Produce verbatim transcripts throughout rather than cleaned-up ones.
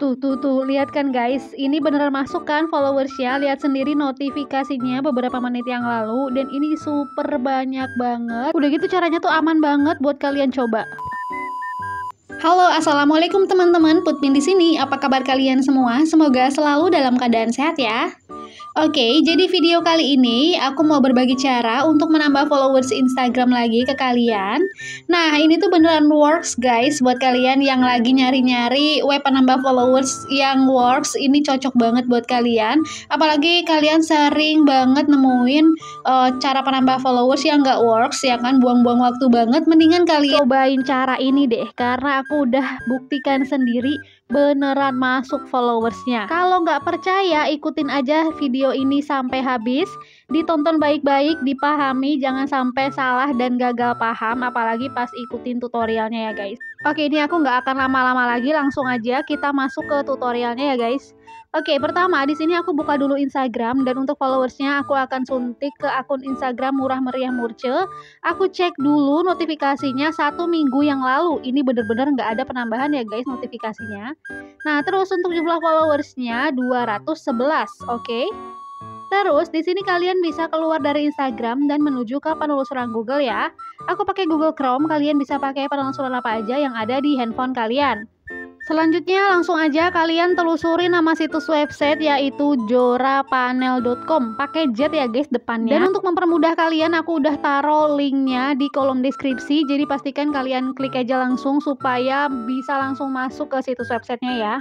Tuh, tuh, tuh, lihat kan guys, ini beneran masuk kan followersnya, lihat sendiri notifikasinya beberapa menit yang lalu, dan ini super banyak banget. Udah gitu caranya tuh aman banget buat kalian coba. Halo, assalamualaikum teman-teman, Putmin di sini. Apa kabar kalian semua? Semoga selalu dalam keadaan sehat ya. Oke, jadi video kali ini aku mau berbagi cara untuk menambah followers Instagram lagi ke kalian. Nah, ini tuh beneran works guys buat kalian yang lagi nyari-nyari web penambah followers yang works. Ini cocok banget buat kalian. Apalagi kalian sering banget nemuin uh, cara penambah followers yang nggak works, ya kan? Buang-buang waktu banget. Mendingan kalian cobain cara ini deh, karena aku udah buktikan sendiri beneran masuk followersnya. Kalau nggak percaya, ikutin aja video ini sampai habis, ditonton baik-baik, dipahami, jangan sampai salah dan gagal paham, apalagi pas ikutin tutorialnya ya guys. Oke, ini aku nggak akan lama-lama lagi, langsung aja kita masuk ke tutorialnya ya guys. Oke, pertama di sini aku buka dulu Instagram, dan untuk followersnya aku akan suntik ke akun Instagram Murah Meriah Murce. Aku cek dulu notifikasinya satu minggu yang lalu. Ini bener-bener nggak ada penambahan ya guys notifikasinya. Nah, terus untuk jumlah followersnya dua ratus sebelas, oke. Terus di sini kalian bisa keluar dari Instagram dan menuju ke penelusuran Google ya. Aku pakai Google Chrome, kalian bisa pakai penelusuran apa aja yang ada di handphone kalian. Selanjutnya langsung aja kalian telusuri nama situs website yaitu jorapanel dot com. Pakai Z ya guys depannya. Dan untuk mempermudah kalian, aku udah taruh linknya di kolom deskripsi. Jadi pastikan kalian klik aja langsung supaya bisa langsung masuk ke situs websitenya ya.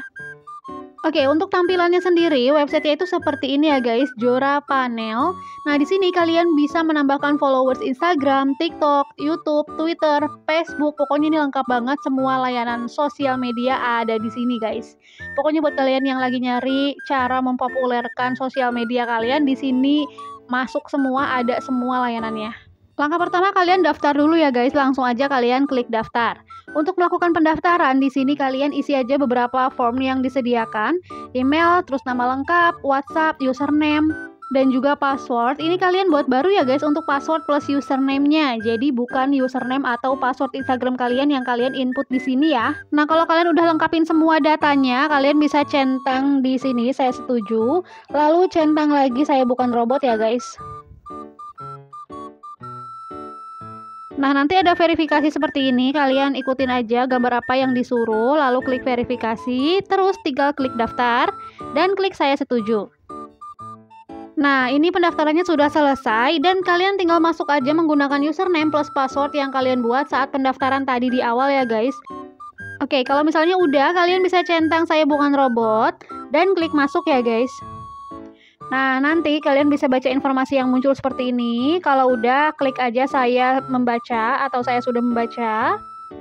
Oke, untuk tampilannya sendiri, websitenya itu seperti ini ya guys, Jora Panel. Nah, di sini kalian bisa menambahkan followers Instagram, TikTok, YouTube, Twitter, Facebook. Pokoknya ini lengkap banget, semua layanan sosial media ada di sini guys. Pokoknya buat kalian yang lagi nyari cara mempopulerkan sosial media kalian, di sini masuk semua, ada semua layanannya. Langkah pertama kalian daftar dulu ya guys, langsung aja kalian klik daftar. Untuk melakukan pendaftaran di sini kalian isi aja beberapa form yang disediakan, email, terus nama lengkap, WhatsApp, username, dan juga password. Ini kalian buat baru ya guys untuk password plus username-nya. Jadi bukan username atau password Instagram kalian yang kalian input di sini ya. Nah, kalau kalian udah lengkapin semua datanya, kalian bisa centang di sini saya setuju, lalu centang lagi saya bukan robot ya guys. Nah, nanti ada verifikasi seperti ini, kalian ikutin aja gambar apa yang disuruh, lalu klik verifikasi, terus tinggal klik daftar, dan klik saya setuju. Nah, ini pendaftarannya sudah selesai, dan kalian tinggal masuk aja menggunakan username plus password yang kalian buat saat pendaftaran tadi di awal ya guys. Oke, kalau misalnya udah, kalian bisa centang saya bukan robot, dan klik masuk ya guys. Nah, nanti kalian bisa baca informasi yang muncul seperti ini. Kalau udah, klik aja saya membaca atau saya sudah membaca.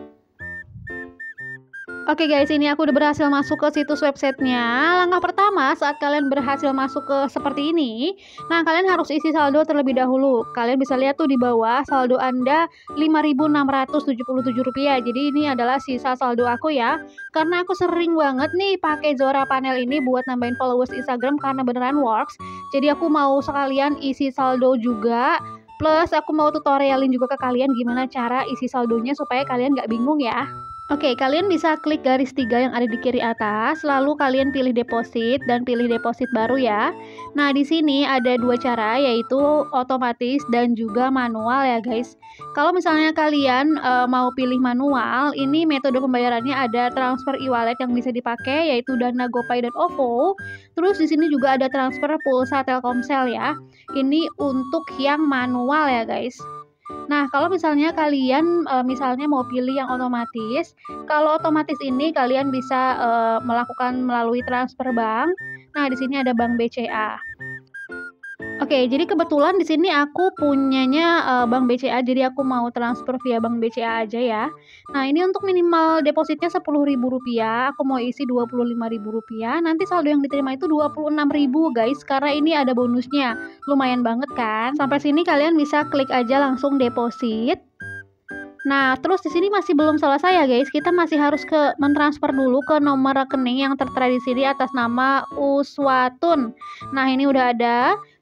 Oke guys, ini aku udah berhasil masuk ke situs websitenya. Langkah pertama saat kalian berhasil masuk ke seperti ini, nah kalian harus isi saldo terlebih dahulu. Kalian bisa lihat tuh di bawah, saldo Anda lima ribu enam ratus tujuh puluh tujuh rupiah. Jadi ini adalah sisa saldo aku ya. Karena aku sering banget nih pakai Jora Panel ini buat nambahin followers Instagram karena beneran works. Jadi aku mau sekalian isi saldo juga. Plus aku mau tutorialin juga ke kalian gimana cara isi saldonya supaya kalian gak bingung ya. Oke, kalian bisa klik garis tiga yang ada di kiri atas, lalu kalian pilih deposit dan pilih deposit baru ya. Nah, di sini ada dua cara, yaitu otomatis dan juga manual ya guys. Kalau misalnya kalian e, mau pilih manual, ini metode pembayarannya ada transfer e-wallet yang bisa dipakai, yaitu Dana, GoPay, dan OVO. Terus di sini juga ada transfer pulsa Telkomsel ya. Ini untuk yang manual ya guys. Nah, kalau misalnya kalian e, misalnya mau pilih yang otomatis, kalau otomatis ini kalian bisa e, melakukan melalui transfer bank. Nah, di sini ada Bank B C A. Oke, jadi kebetulan di sini aku punyanya uh, Bank B C A, jadi aku mau transfer via Bank B C A aja ya. Nah, ini untuk minimal depositnya sepuluh ribu rupiah, aku mau isi dua puluh lima ribu rupiah. Nanti saldo yang diterima itu dua puluh enam ribu guys, karena ini ada bonusnya. Lumayan banget kan? Sampai sini kalian bisa klik aja langsung deposit. Nah, terus di sini masih belum selesai ya guys. Kita masih harus ke mentransfer dulu ke nomor rekening yang tertera di sini atas nama Uswatun. Nah, ini udah ada.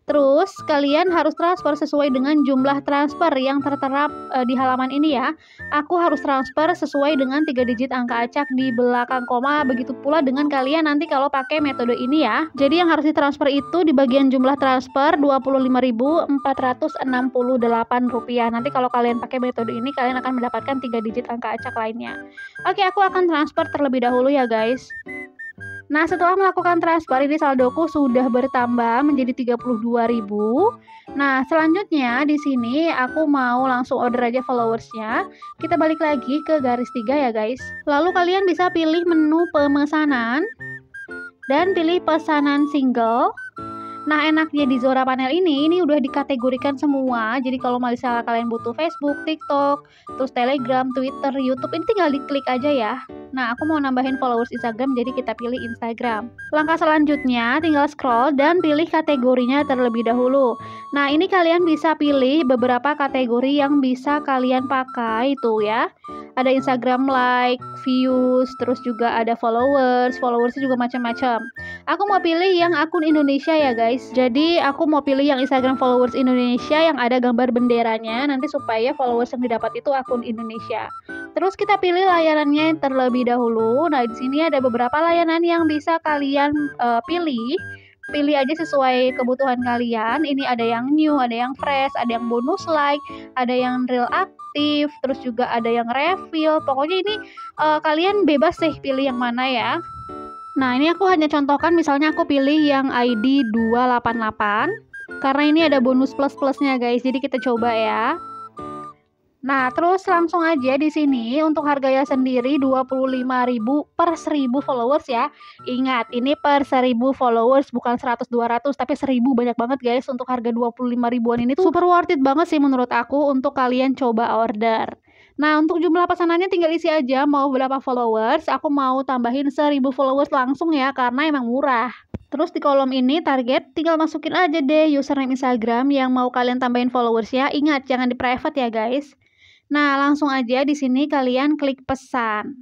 Terus kalian harus transfer sesuai dengan jumlah transfer yang tertera e, di halaman ini ya. Aku harus transfer sesuai dengan tiga digit angka acak di belakang koma. Begitu pula dengan kalian nanti kalau pakai metode ini ya. Jadi yang harus ditransfer itu di bagian jumlah transfer dua puluh lima ribu empat ratus enam puluh delapan rupiah. Nanti kalau kalian pakai metode ini kalian akan mendapatkan tiga digit angka acak lainnya. Oke, aku akan transfer terlebih dahulu ya guys. Nah, setelah melakukan transfer ini saldoku sudah bertambah menjadi tiga puluh dua ribu. Nah, selanjutnya di sini aku mau langsung order aja followersnya. Kita balik lagi ke garis tiga ya guys. Lalu kalian bisa pilih menu pemesanan dan pilih pesanan single. Nah, enaknya di Zora Panel ini, ini udah dikategorikan semua. Jadi kalau misalnya kalian butuh Facebook, TikTok, terus Telegram, Twitter, YouTube, ini tinggal diklik aja ya. Nah, aku mau nambahin followers Instagram, jadi kita pilih Instagram. Langkah selanjutnya, tinggal scroll dan pilih kategorinya terlebih dahulu. Nah, ini kalian bisa pilih beberapa kategori yang bisa kalian pakai tuh ya. Ada Instagram like, views, terus juga ada followers, followersnya juga macam-macam. Aku mau pilih yang akun Indonesia ya guys. Jadi aku mau pilih yang Instagram followers Indonesia yang ada gambar benderanya, nanti supaya followers yang didapat itu akun Indonesia. Terus kita pilih layanannya terlebih dahulu. Nah, di sini ada beberapa layanan yang bisa kalian uh, pilih. Pilih aja sesuai kebutuhan kalian. Ini ada yang new, ada yang fresh, ada yang bonus like, ada yang real aktif, terus juga ada yang refill. Pokoknya ini uh, kalian bebas sih pilih yang mana ya. Nah, ini aku hanya contohkan, misalnya aku pilih yang I D dua delapan delapan karena ini ada bonus plus-plusnya guys. Jadi kita coba ya. Nah, terus langsung aja di sini untuk harganya sendiri dua puluh lima ribu per seribu followers ya. Ingat, ini per seribu followers, bukan seratus dua ratus tapi seribu, banyak banget guys. Untuk harga dua puluh lima ribuan ini tuh super worth it banget sih menurut aku untuk kalian coba order. Nah, untuk jumlah pesanannya tinggal isi aja mau berapa followers. Aku mau tambahin seribu followers langsung ya karena emang murah. Terus di kolom ini target tinggal masukin aja deh username Instagram yang mau kalian tambahin followers ya. Ingat jangan di private ya guys. Nah, langsung aja di sini kalian klik pesan.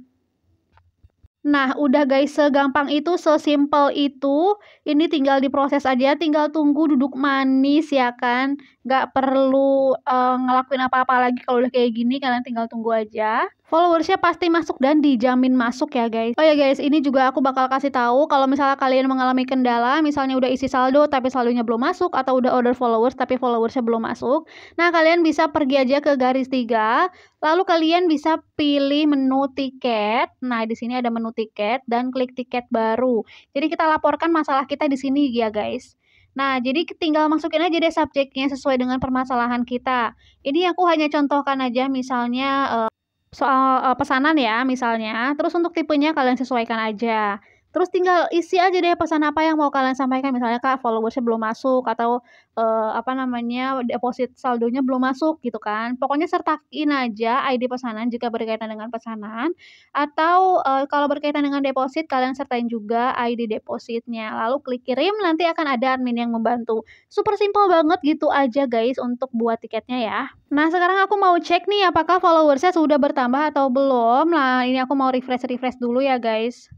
Nah, udah guys, segampang itu, sesimpel itu. Ini tinggal diproses aja, tinggal tunggu duduk manis ya kan. Nggak perlu uh, ngelakuin apa-apa lagi kalau udah kayak gini, kalian tinggal tunggu aja. Followersnya pasti masuk dan dijamin masuk ya guys. Oh ya guys, ini juga aku bakal kasih tahu kalau misalnya kalian mengalami kendala, misalnya udah isi saldo tapi saldonya belum masuk, atau udah order followers tapi followersnya belum masuk. Nah, kalian bisa pergi aja ke garis tiga, lalu kalian bisa pilih menu tiket. Nah, di sini ada menu tiket dan klik tiket baru. Jadi kita laporkan masalah kita di sini ya guys. Nah, jadi tinggal masukin aja deh subjeknya sesuai dengan permasalahan kita. Ini aku hanya contohkan aja misalnya uh, soal uh, pesanan ya misalnya. Terus untuk tipenya kalian sesuaikan aja. Terus tinggal isi aja deh pesan apa yang mau kalian sampaikan. Misalnya Kak, followersnya belum masuk, atau uh, apa namanya deposit saldonya belum masuk gitu kan. Pokoknya sertain aja I D pesanan jika berkaitan dengan pesanan, atau uh, kalau berkaitan dengan deposit kalian sertain juga I D depositnya. Lalu klik kirim, nanti akan ada admin yang membantu. Super simple banget gitu aja guys untuk buat tiketnya ya. Nah, sekarang aku mau cek nih apakah followersnya sudah bertambah atau belum. Nah, ini aku mau refresh-refresh dulu ya guys.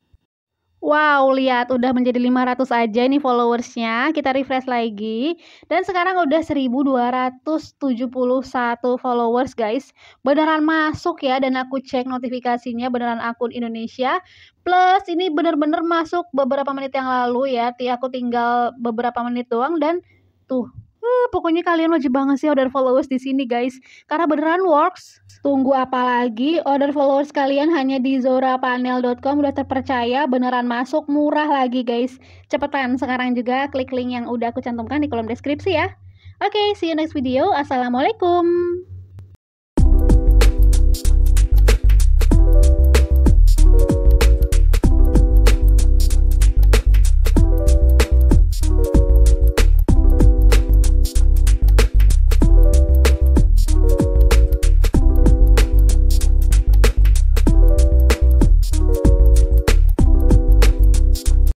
Wow, lihat udah menjadi lima ratus aja nih followersnya. Kita refresh lagi. Dan sekarang udah seribu dua ratus tujuh puluh satu followers guys. Beneran masuk ya, dan aku cek notifikasinya beneran akun Indonesia. Plus ini bener-bener masuk beberapa menit yang lalu ya. Aku tinggal beberapa menit doang dan tuh. Uh, pokoknya kalian wajib banget sih order followers di sini guys, karena beneran works. Tunggu apa lagi? Order followers kalian hanya di zora panel dot com, udah terpercaya, beneran masuk, murah lagi guys. Cepetan sekarang juga klik link yang udah aku cantumkan di kolom deskripsi ya. Oke, okay, see you next video. Assalamualaikum.